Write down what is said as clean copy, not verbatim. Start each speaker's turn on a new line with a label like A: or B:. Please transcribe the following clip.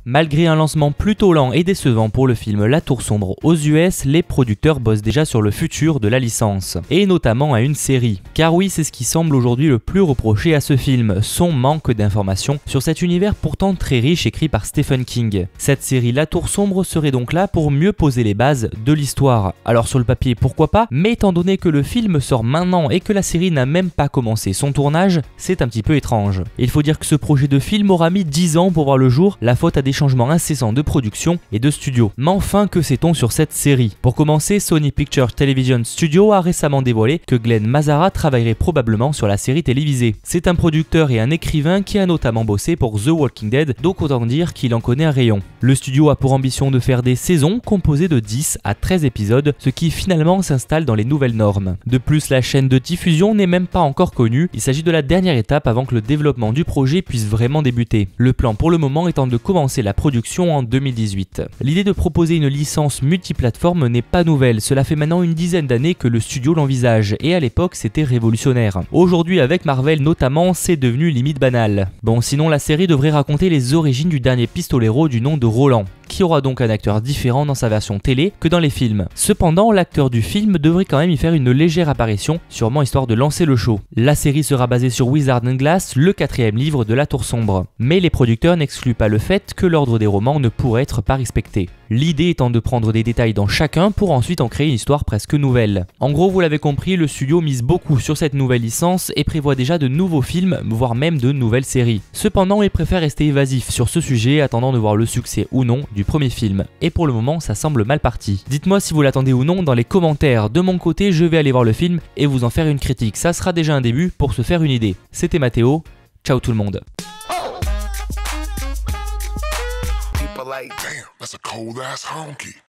A: Malgré un lancement plutôt lent et décevant pour le film La Tour Sombre aux US, les producteurs bossent déjà sur le futur de la licence, et notamment à une série. Car oui, c'est ce qui semble aujourd'hui le plus reproché à ce film, son manque d'informations sur cet univers pourtant très riche écrit par Stephen King. Cette série La Tour Sombre serait donc là pour mieux poser les bases de l'histoire. Alors sur le papier, pourquoi pas, mais étant donné que le film sort maintenant et que la série n'a même pas commencé son tournage, c'est un petit peu étrange. Il faut dire que ce projet de film aura mis 10 ans pour voir le jour, la faute à des changements incessants de production et de studio. Mais enfin, que sait-on sur cette série? Pour commencer, Sony Pictures Television Studio a récemment dévoilé que Glenn Mazzara travaillerait probablement sur la série télévisée. C'est un producteur et un écrivain qui a notamment bossé pour The Walking Dead, donc autant dire qu'il en connaît un rayon. Le studio a pour ambition de faire des saisons composées de 10 à 13 épisodes, ce qui finalement s'installe dans les nouvelles normes. De plus, la chaîne de diffusion n'est même pas encore connue, il s'agit de la dernière étape avant que le développement du projet puisse vraiment débuter. Le plan pour le moment étant de commencer la production en 2018. L'idée de proposer une licence multiplateforme n'est pas nouvelle, cela fait maintenant une dizaine d'années que le studio l'envisage, et à l'époque c'était révolutionnaire. Aujourd'hui avec Marvel notamment, c'est devenu limite banal. Bon, sinon la série devrait raconter les origines du dernier pistolero du nom de Roland, qui aura donc un acteur différent dans sa version télé que dans les films. Cependant, l'acteur du film devrait quand même y faire une légère apparition, sûrement histoire de lancer le show. La série sera basée sur Wizard and Glass, le 4e livre de La Tour Sombre. Mais les producteurs n'excluent pas le fait que l'ordre des romans ne pourrait être pas respecté. L'idée étant de prendre des détails dans chacun pour ensuite en créer une histoire presque nouvelle. En gros, vous l'avez compris, le studio mise beaucoup sur cette nouvelle licence et prévoit déjà de nouveaux films, voire même de nouvelles séries. Cependant, il préfère rester évasif sur ce sujet, attendant de voir le succès ou non du premier film. Et pour le moment, ça semble mal parti. Dites-moi si vous l'attendez ou non dans les commentaires. De mon côté, je vais aller voir le film et vous en faire une critique. Ça sera déjà un début pour se faire une idée. C'était Mathéo. Ciao tout le monde.
B: Like, damn, that's a cold ass honky.